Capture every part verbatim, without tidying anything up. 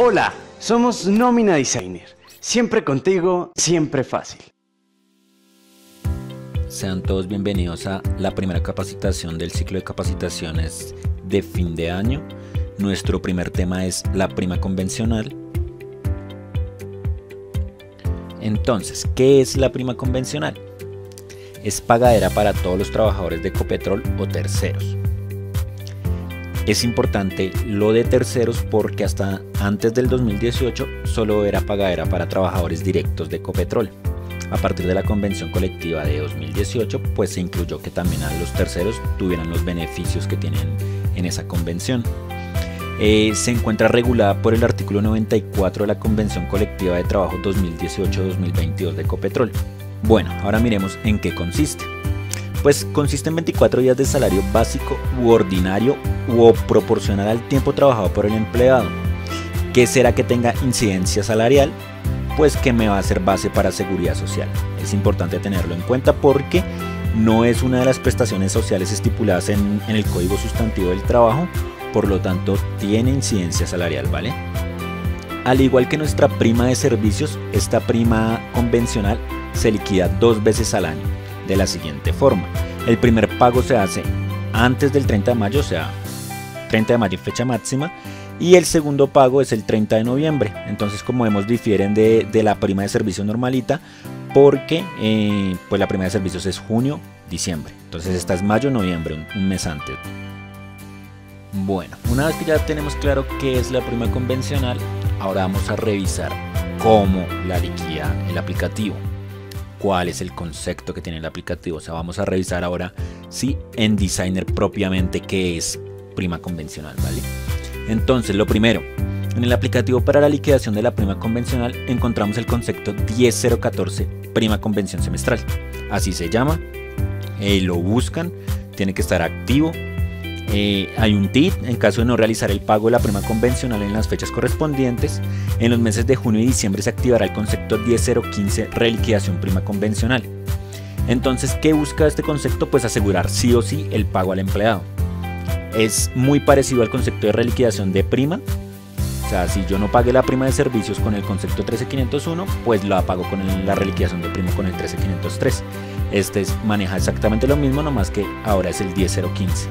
Hola, somos Nómina Designer. Siempre contigo, siempre fácil. Sean todos bienvenidos a la primera capacitación del ciclo de capacitaciones de fin de año. Nuestro primer tema es la prima convencional. Entonces, ¿qué es la prima convencional? Es pagadera para todos los trabajadores de Ecopetrol o terceros. Es importante lo de terceros porque hasta antes del dos mil dieciocho solo era pagadera para trabajadores directos de Ecopetrol. A partir de la convención colectiva de dos mil dieciocho, pues se incluyó que también a los terceros tuvieran los beneficios que tienen en esa convención. Eh, se encuentra regulada por el artículo noventa y cuatro de la Convención Colectiva de Trabajo dos mil dieciocho dos mil veintidós de Ecopetrol. Bueno, ahora miremos en qué consiste. Pues consiste en veinticuatro días de salario básico u ordinario u proporcional al tiempo trabajado por el empleado. ¿Qué será que tenga incidencia salarial? Pues que me va a ser base para seguridad social. Es importante tenerlo en cuenta porque no es una de las prestaciones sociales estipuladas en, en el Código Sustantivo del Trabajo, por lo tanto tiene incidencia salarial, ¿vale? Al igual que nuestra prima de servicios, esta prima convencional se liquida dos veces al año, de la siguiente forma. El primer pago se hace antes del treinta de mayo, o sea, treinta de mayo fecha máxima, y el segundo pago es el treinta de noviembre. Entonces, como vemos, difieren de, de la prima de servicios normalita porque eh, pues la prima de servicios es junio, diciembre. Entonces esta es mayo, noviembre, un, un mes antes. Bueno, una vez que ya tenemos claro qué es la prima convencional, ahora vamos a revisar cómo la liquida el aplicativo. ¿Cuál es el concepto que tiene el aplicativo? O sea, vamos a revisar ahora, sí, en Designer propiamente qué es prima convencional, ¿vale? Entonces, lo primero, en el aplicativo para la liquidación de la prima convencional encontramos el concepto diez cero catorce prima convención semestral. Así se llama, eh, lo buscan, tiene que estar activo. Eh, hay un T I D en caso de no realizar el pago de la prima convencional en las fechas correspondientes. En los meses de junio y diciembre se activará el concepto diez cero quince reliquidación prima convencional. Entonces, ¿qué busca este concepto? Pues asegurar sí o sí el pago al empleado. Es muy parecido al concepto de reliquidación de prima. O sea, si yo no pagué la prima de servicios con el concepto trece quinientos uno, pues la pago con el, la reliquidación de prima con el trece quinientos tres. Este es, maneja exactamente lo mismo, nomás que ahora es el diez cero quince.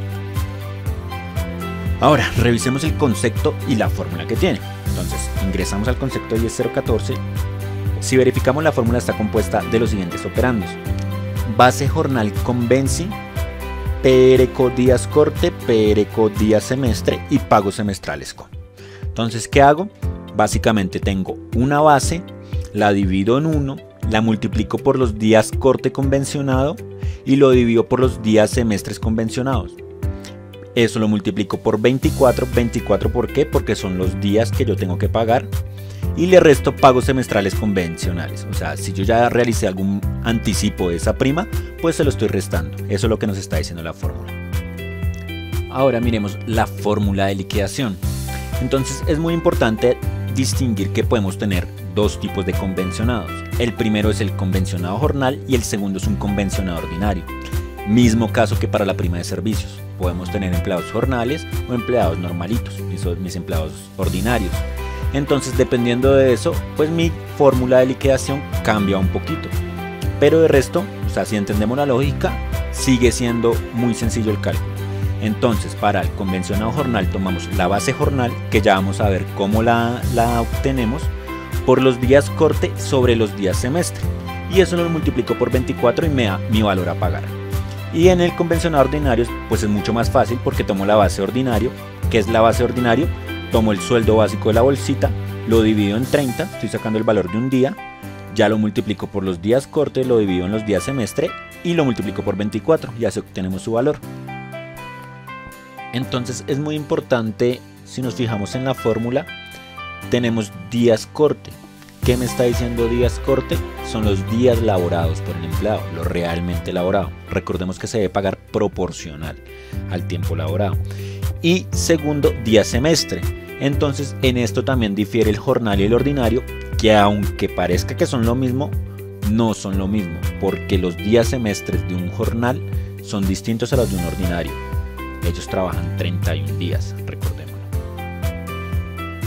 Ahora, revisemos el concepto y la fórmula que tiene. Entonces, ingresamos al concepto diez cero catorce. Si verificamos, la fórmula está compuesta de los siguientes operandos: base jornal convenci, pereco días corte, pereco días semestre y pagos semestrales con. Entonces, ¿qué hago? Básicamente tengo una base, la divido en uno, la multiplico por los días corte convencionado y lo divido por los días semestres convencionados. Eso lo multiplico por veinticuatro. ¿veinticuatro por qué? Porque son los días que yo tengo que pagar. Y le resto pagos semestrales convencionales. O sea, si yo ya realicé algún anticipo de esa prima, pues se lo estoy restando. Eso es lo que nos está diciendo la fórmula. Ahora miremos la fórmula de liquidación. Entonces es muy importante distinguir que podemos tener dos tipos de convencionados. El primero es el convencionado jornal y el segundo es un convencionado ordinario. Mismo caso que para la prima de servicios. Podemos tener empleados jornales o empleados normalitos, mis, mis empleados ordinarios. Entonces, dependiendo de eso, pues mi fórmula de liquidación cambia un poquito. Pero de resto, o sea, si entendemos la lógica, sigue siendo muy sencillo el cálculo. Entonces, para el convencionado jornal tomamos la base jornal, que ya vamos a ver cómo la, la obtenemos, por los días corte sobre los días semestre. Y eso lo multiplico por veinticuatro y me da mi valor a pagar. Y en el convencionado ordinario pues es mucho más fácil porque tomo la base ordinario. ¿Qué es la base ordinario? Tomo el sueldo básico de la bolsita, lo divido en treinta, estoy sacando el valor de un día, ya lo multiplico por los días corte, lo divido en los días semestre y lo multiplico por veinticuatro, ya se obtenemos su valor. Entonces es muy importante, si nos fijamos en la fórmula, tenemos días corte. ¿Qué me está diciendo días corte? Son los días laborados por el empleado, lo realmente laborado. Recordemos que se debe pagar proporcional al tiempo laborado. Y segundo, día semestre. Entonces, en esto también difiere el jornal y el ordinario, que aunque parezca que son lo mismo, no son lo mismo, porque los días semestres de un jornal son distintos a los de un ordinario. Ellos trabajan treinta y un días, recordémoslo.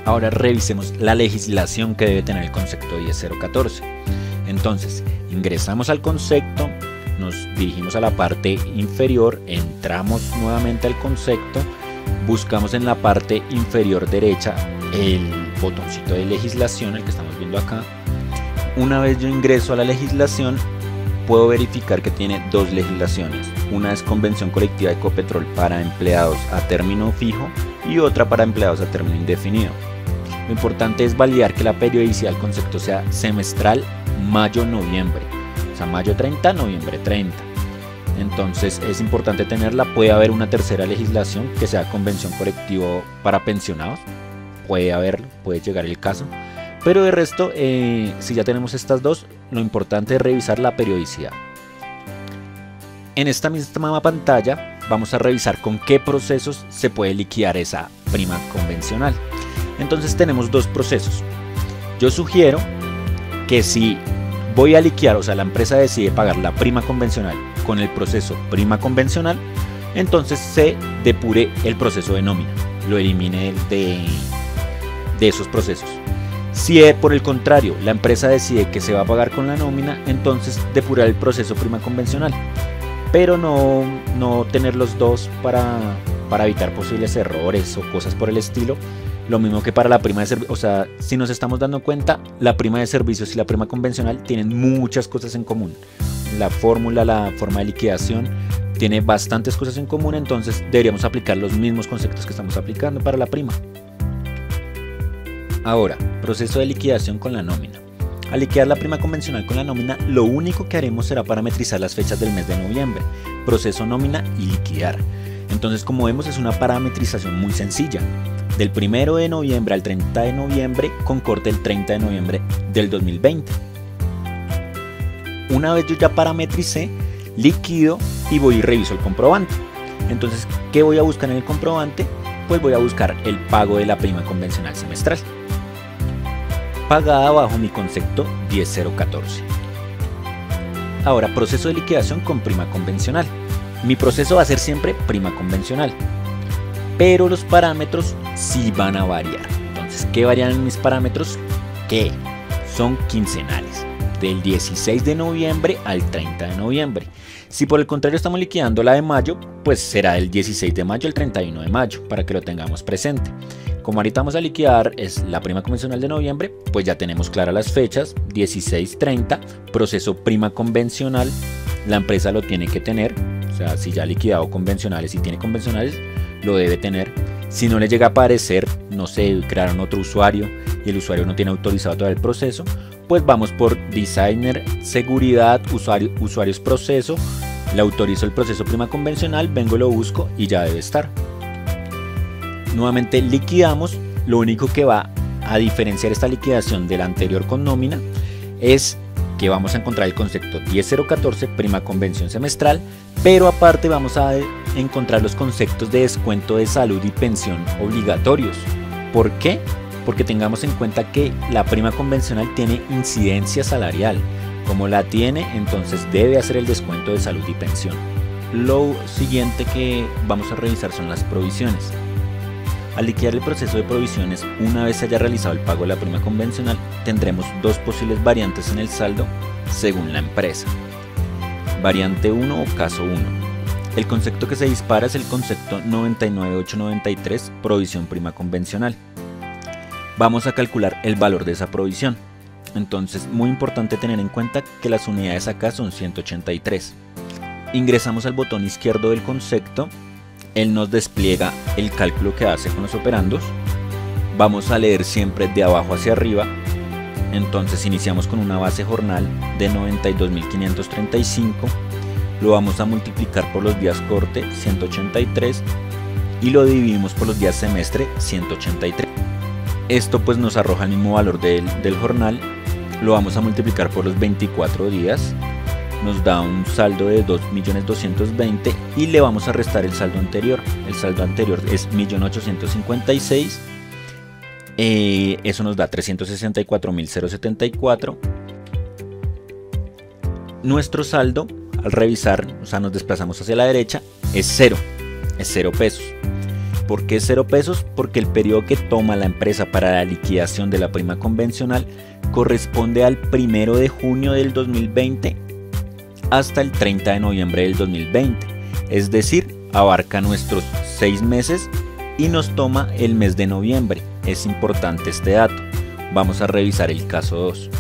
Ahora revisemos la legislación que debe tener el concepto diez punto cero catorce. Entonces, ingresamos al concepto, nos dirigimos a la parte inferior, entramos nuevamente al concepto, buscamos en la parte inferior derecha el botoncito de legislación, el que estamos viendo acá. Una vez yo ingreso a la legislación, puedo verificar que tiene dos legislaciones. Una es Convención Colectiva de Ecopetrol para empleados a término fijo y otra para empleados a término indefinido. Lo importante es validar que la periodicidad del concepto sea semestral, mayo-noviembre, o sea, mayo treinta, noviembre treinta. Entonces es importante tenerla. Puede haber una tercera legislación que sea Convención Colectiva para pensionados, puede haberlo, puede llegar el caso. Pero de resto, eh, si ya tenemos estas dos, lo importante es revisar la periodicidad. En esta misma pantalla vamos a revisar con qué procesos se puede liquidar esa prima convencional. Entonces tenemos dos procesos. Yo sugiero que si voy a liquidar, o sea, la empresa decide pagar la prima convencional con el proceso prima convencional, entonces se depure el proceso de nómina, lo elimine de, de esos procesos. Si por el contrario la empresa decide que se va a pagar con la nómina, entonces depurar el proceso prima convencional, pero no, no tener los dos para, para evitar posibles errores o cosas por el estilo. Lo mismo que para la prima de servicios, o sea, si nos estamos dando cuenta, la prima de servicios y la prima convencional tienen muchas cosas en común. La fórmula, la forma de liquidación tiene bastantes cosas en común, entonces deberíamos aplicar los mismos conceptos que estamos aplicando para la prima. Ahora, proceso de liquidación con la nómina. Al liquidar la prima convencional con la nómina, lo único que haremos será parametrizar las fechas del mes de noviembre, proceso nómina y liquidar. Entonces, como vemos, es una parametrización muy sencilla. Del primero de noviembre al treinta de noviembre con corte el treinta de noviembre del dos mil veinte. Una vez yo ya parametricé, liquido y voy y reviso el comprobante. Entonces, ¿qué voy a buscar en el comprobante? Pues voy a buscar el pago de la prima convencional semestral, pagada bajo mi concepto diez punto cero catorce. Ahora, proceso de liquidación con prima convencional. Mi proceso va a ser siempre prima convencional, pero los parámetros sí van a variar. Entonces, ¿qué varían en mis parámetros? Que son quincenales, del dieciséis de noviembre al treinta de noviembre. Si por el contrario estamos liquidando la de mayo, pues será del dieciséis de mayo al treinta y uno de mayo, para que lo tengamos presente. Como ahorita vamos a liquidar es la prima convencional de noviembre, pues ya tenemos claras las fechas, dieciséis treinta, proceso prima convencional, la empresa lo tiene que tener, o sea, si ya ha liquidado convencionales y tiene convencionales, lo debe tener. Si no le llega a aparecer, no sé, crearon otro usuario y el usuario no tiene autorizado todo el proceso, pues vamos por designer, seguridad, usuario, usuarios proceso, le autorizo el proceso prima convencional, vengo, lo busco y ya debe estar. Nuevamente liquidamos. Lo único que va a diferenciar esta liquidación de la anterior con nómina es que vamos a encontrar el concepto diez punto cero catorce prima convención semestral, pero aparte vamos a encontrar los conceptos de descuento de salud y pensión obligatorios. ¿Por qué? Porque tengamos en cuenta que la prima convencional tiene incidencia salarial. Como la tiene, entonces debe hacer el descuento de salud y pensión. Lo siguiente que vamos a revisar son las provisiones. Al liquidar el proceso de provisiones, una vez se haya realizado el pago de la prima convencional, tendremos dos posibles variantes en el saldo según la empresa. Variante uno o caso uno. El concepto que se dispara es el concepto noventa y nueve mil ochocientos noventa y tres, provisión prima convencional. Vamos a calcular el valor de esa provisión. Entonces, muy importante tener en cuenta que las unidades acá son ciento ochenta y tres. Ingresamos al botón izquierdo del concepto. Él nos despliega el cálculo que hace con los operandos. Vamos a leer siempre de abajo hacia arriba. Entonces iniciamos con una base jornal de noventa y dos mil quinientos treinta y cinco. Lo vamos a multiplicar por los días corte, ciento ochenta y tres, y lo dividimos por los días semestre, ciento ochenta y tres. Esto pues nos arroja el mismo valor del, del jornal. Lo vamos a multiplicar por los veinticuatro días. Nos da un saldo de dos millones doscientos veinte y le vamos a restar el saldo anterior. El saldo anterior es un millón ochocientos cincuenta y seis. Eh, eso nos da trescientos sesenta y cuatro mil setenta y cuatro. Nuestro saldo, al revisar, o sea, nos desplazamos hacia la derecha, es cero. Es cero pesos. ¿por qué cero pesos? Porque el periodo que toma la empresa para la liquidación de la prima convencional corresponde al primero de junio del dos mil veinte hasta el treinta de noviembre del dos mil veinte, es decir, abarca nuestros seis meses y nos toma el mes de noviembre. Es importante este dato. Vamos a revisar el caso dos.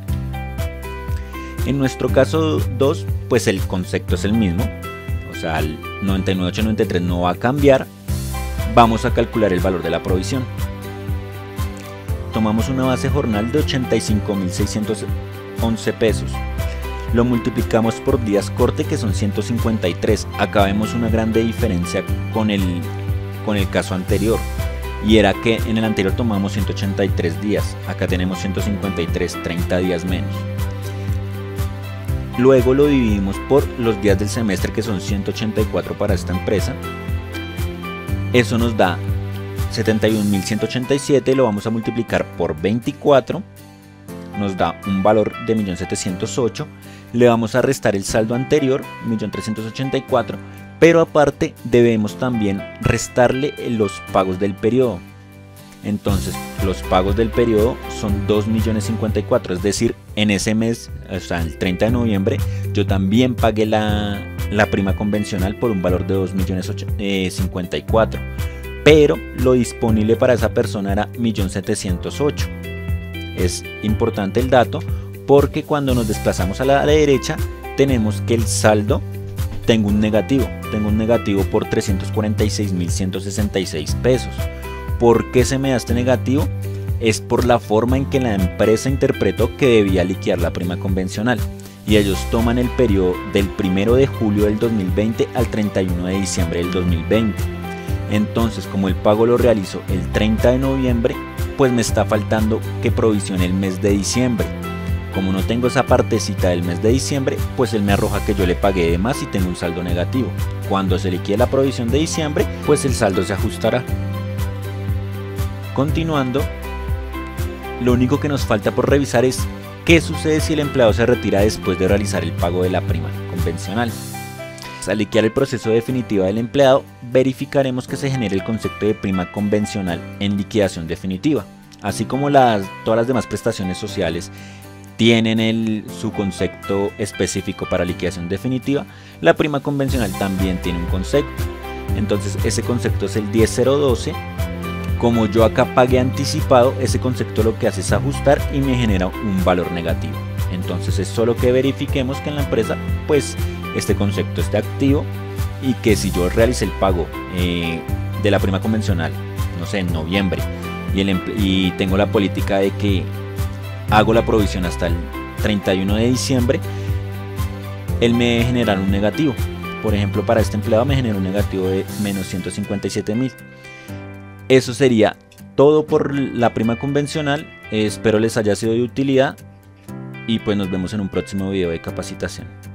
En nuestro caso dos, pues el concepto es el mismo, o sea, el noventa y nueve mil ochocientos noventa y tres no va a cambiar. Vamos a calcular el valor de la provisión. Tomamos una base jornal de ochenta y cinco mil seiscientos once pesos. Lo multiplicamos por días corte, que son ciento cincuenta y tres. Acá vemos una grande diferencia con el, con el caso anterior. Y era que en el anterior tomamos ciento ochenta y tres días. Acá tenemos ciento cincuenta y tres, treinta días menos. Luego lo dividimos por los días del semestre, que son ciento ochenta y cuatro para esta empresa. Eso nos da setenta y un mil ciento ochenta y siete, lo vamos a multiplicar por veinticuatro, nos da un valor de un millón setecientos ocho, le vamos a restar el saldo anterior, un millón trescientos ochenta y cuatro, pero aparte debemos también restarle los pagos del periodo. Entonces los pagos del periodo son dos millones cincuenta y cuatro, es decir, en ese mes, o sea, el treinta de noviembre, yo también pagué la, la prima convencional por un valor de dos millones cincuenta y cuatro, pero lo disponible para esa persona era un millón setecientos ocho. Es importante el dato porque cuando nos desplazamos a la derecha tenemos que el saldo, tengo un negativo, tengo un negativo por trescientos cuarenta y seis mil ciento sesenta y seis pesos. ¿Por qué se me da este negativo? Es por la forma en que la empresa interpretó que debía liquidar la prima convencional, y ellos toman el periodo del primero de julio del dos mil veinte al treinta y uno de diciembre del dos mil veinte. Entonces, como el pago lo realizo el treinta de noviembre, pues me está faltando que provisione el mes de diciembre. Como no tengo esa partecita del mes de diciembre, pues él me arroja que yo le pagué de más y tengo un saldo negativo. Cuando se liquide la provisión de diciembre, pues el saldo se ajustará. Continuando, lo único que nos falta por revisar es qué sucede si el empleado se retira después de realizar el pago de la prima convencional. Al liquidar el proceso definitivo del empleado, verificaremos que se genere el concepto de prima convencional en liquidación definitiva. Así como las, todas las demás prestaciones sociales tienen el, su concepto específico para liquidación definitiva, la prima convencional también tiene un concepto. Entonces ese concepto es el diez cero doce. Como yo acá pagué anticipado, ese concepto lo que hace es ajustar y me genera un valor negativo. Entonces es solo que verifiquemos que en la empresa pues este concepto esté activo y que si yo realicé el pago eh, de la prima convencional, no sé, en noviembre, y, el, y tengo la política de que hago la provisión hasta el treinta y uno de diciembre, él me generará un negativo. Por ejemplo, para este empleado me genera un negativo de menos ciento cincuenta y siete mil. Eso sería todo por la prima convencional. Espero les haya sido de utilidad y pues nos vemos en un próximo video de capacitación.